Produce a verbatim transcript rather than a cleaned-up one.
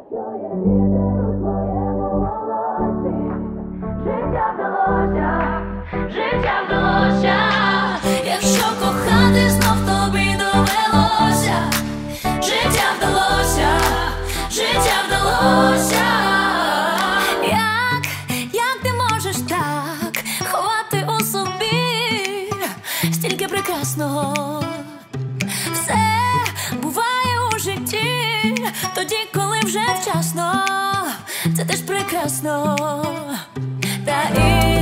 чує вітер у твоєму волосі. Життя вдалося, життя вдалося. Якщо кохати знов тобі довелося. Життя вдалося, життя вдалося. Як, як ти можеш так ховати у собі стільки прекрасного? Все буває у житті тоді, коли вже вчасно. Це теж прекрасно. Та і